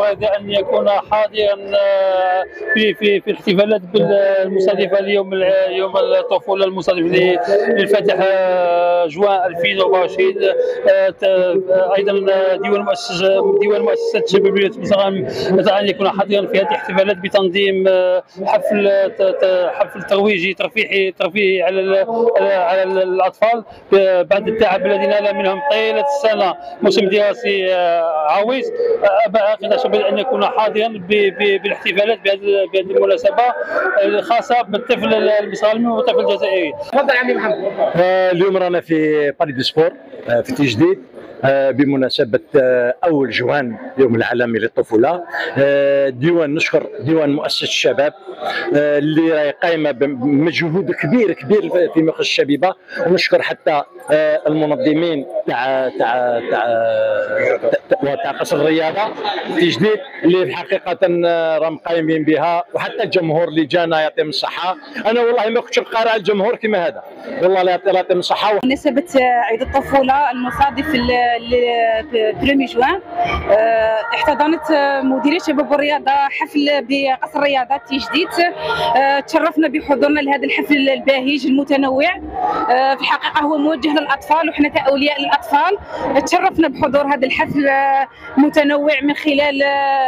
أراد أن يكون حاضرا في الاحتفالات المصادفة يوم الطفولة المصادف للفاتح جوان 2024. أيضا ديوان مؤسسة شباب مصغان أن يكون حاضرا في هذه الاحتفالات بتنظيم حفل ترفيهي على الأطفال بعد التعب الذي نال منهم طيلة السنة موسم دراسي عويص. أبى أعتقد شباب أن يكون حاضرا بالاحتفالات بهذه المناسبة الخاصة بالطفل المصغر والطفل الجزائري. تفضل عمي محمد. اليوم رانا في باري دو سبور في تجديد بمناسبة أول جوان يوم العالمي للطفولة. نشكر ديوان مؤسسة الشباب اللي راهي قايمة بمجهود كبير في مخ الشبيبة، ونشكر حتى المنظمين تاع قصر الرياضة تجديد اللي في حقيقة راهم قايمين بها، وحتى الجمهور اللي جانا يعطيهم الصحة. أنا والله ما كنتش نقارع على الجمهور كما هذا، والله يعطيهم الصحة. بمناسبة عيد الطفولة المصادف بريمي جوان، احتضنت مديرية شباب والرياضة حفل بقصر الرياضة تجديد. تشرفنا بحضورنا لهذا الحفل الباهج المتنوع، في الحقيقة هو موجه للأطفال، وحنا كأولياء الأطفال تشرفنا بحضور هذا الحفل المتنوع من خلال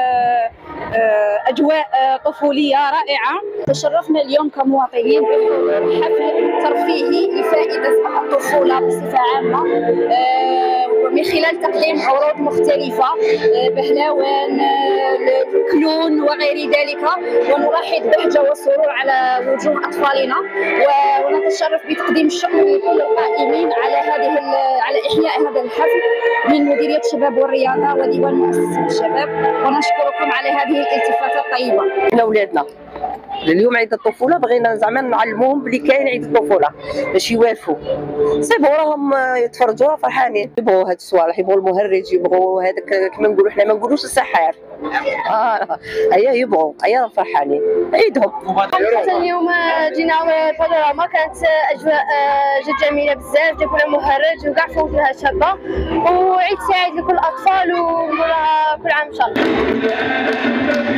أجواء طفولية رائعة. تشرفنا اليوم كمواطنين بحضور حفل ترفيهي لفائدة الطفولة بصفة عامة، ومن خلال تقديم عروض مختلفة بهلوان كلون وغير ذلك، ونلاحظ بهجة وسرور على وجوه أطفالنا، ونتشرف بتقديم الشكر لكل القائمين على إحياء هذا الحفل من مديرية الشباب والرياضة وديوان مؤسسة الشباب، ونشكركم على هذه الالتفاتة الطيبة. احنا ولادنا اليوم عيد الطفوله بغينا زعما نعلموهم بلي كاين عيد الطفوله باش يوالفوا صيبوا راهم يتفرجوا فرحانين، يبغوا هاد الصوالح، يبغوا المهرج، يبغوا هذاك كما نقولوا حنا ما نقولوش السحار. هيا يبغوا، هيا راهم فرحانين عيدهم. حتى اليوم جينا بانوراما، كانت اجواء جد جميله بزاف، جابوا لنا مهرج وكاع فوتوها شابه، وعيد سعيد لكل الاطفال ونقولها كل عام ان شاء الله.